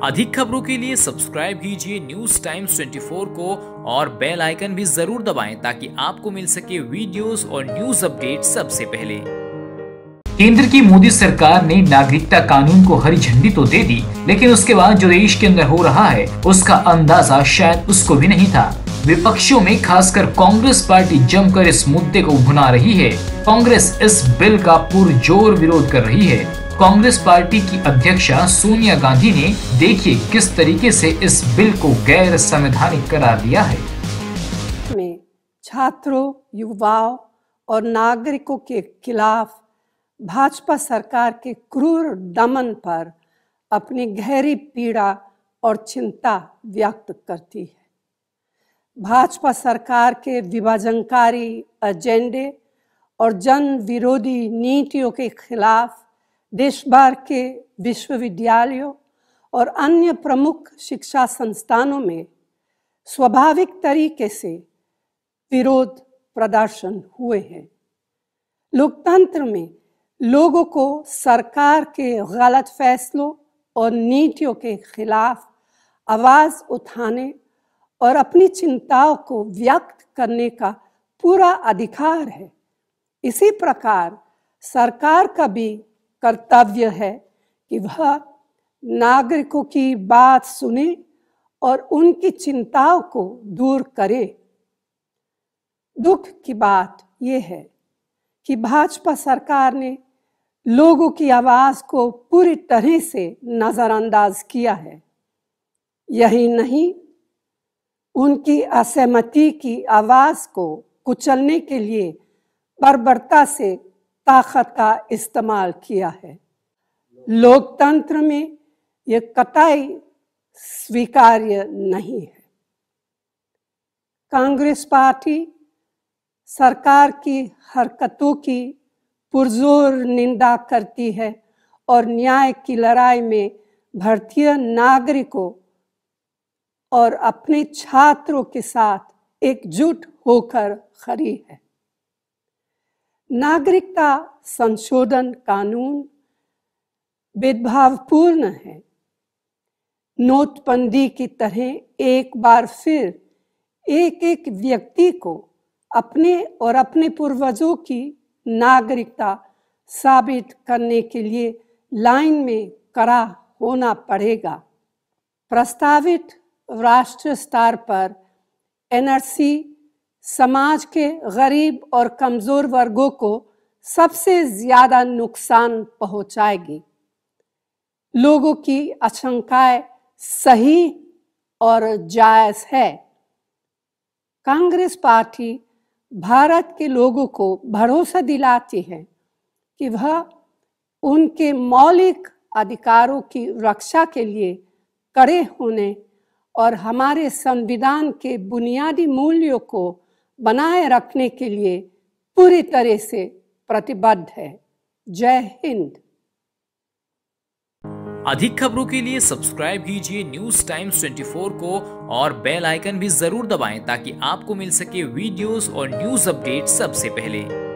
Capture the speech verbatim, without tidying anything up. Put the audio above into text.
अधिक खबरों के लिए सब्सक्राइब कीजिए न्यूज टाइम्स चौबीस को और बेल आइकन भी जरूर दबाएं ताकि आपको मिल सके वीडियोस और न्यूज अपडेट सबसे पहले। केंद्र की मोदी सरकार ने नागरिकता कानून को हरी झंडी तो दे दी, लेकिन उसके बाद जो देश के अंदर हो रहा है उसका अंदाजा शायद उसको भी नहीं था। विपक्षियों में खासकर कांग्रेस पार्टी जमकर इस मुद्दे को भुना रही है। कांग्रेस इस बिल का पुरजोर विरोध कर रही है। कांग्रेस पार्टी की अध्यक्षा सोनिया गांधी ने देखिए किस तरीके से इस बिल को गैर संवैधानिक करार दिया है। में छात्रों, युवाओं और नागरिकों के खिलाफ भाजपा सरकार के क्रूर दमन पर अपनी गहरी पीड़ा और चिंता व्यक्त करती है। भाजपा सरकार के विभाजनकारी एजेंडे और जन विरोधी नीतियों के खिलाफ देश भर के विश्वविद्यालयों और अन्य प्रमुख शिक्षा संस्थानों में स्वाभाविक तरीके से विरोध प्रदर्शन हुए हैं। लोकतंत्र में लोगों को सरकार के गलत फैसलों और नीतियों के खिलाफ आवाज उठाने और अपनी चिंताओं को व्यक्त करने का पूरा अधिकार है। इसी प्रकार सरकार का भी कर्तव्य है कि वह नागरिकों की बात सुने और उनकी चिंताओं को दूर करे। दुख की बात यह है कि भाजपा सरकार ने लोगों की आवाज को पूरी तरह से नजरअंदाज किया है। यही नहीं, उनकी असहमति की आवाज को कुचलने के लिए बर्बरता से ताकत का इस्तेमाल किया है। लोकतंत्र में यह कतई स्वीकार्य नहीं है। कांग्रेस पार्टी सरकार की हरकतों की पुरजोर निंदा करती है और न्याय की लड़ाई में भारतीय नागरिकों और अपने छात्रों के साथ एकजुट होकर खड़ी है। नागरिकता संशोधन कानून भेदभावपूर्ण है। नोटबंदी की तरह एक बार फिर एक एक व्यक्ति को अपने और अपने पूर्वजों की नागरिकता साबित करने के लिए लाइन में खड़ा होना पड़ेगा। प्रस्तावित राष्ट्रीय स्तर पर एनआरसी समाज के गरीब और कमजोर वर्गों को सबसे ज्यादा नुकसान पहुंचाएगी। लोगों की आशंकाएं सही और जायज है। कांग्रेस पार्टी भारत के लोगों को भरोसा दिलाती है कि वह उनके मौलिक अधिकारों की रक्षा के लिए कड़े होने और हमारे संविधान के बुनियादी मूल्यों को बनाए रखने के लिए पूरी तरह से प्रतिबद्ध है। जय हिंद। अधिक खबरों के लिए सब्सक्राइब कीजिए न्यूज टाइम्स चौबीस को और बेल आइकन भी जरूर दबाएं ताकि आपको मिल सके वीडियोस और न्यूज अपडेट सबसे पहले।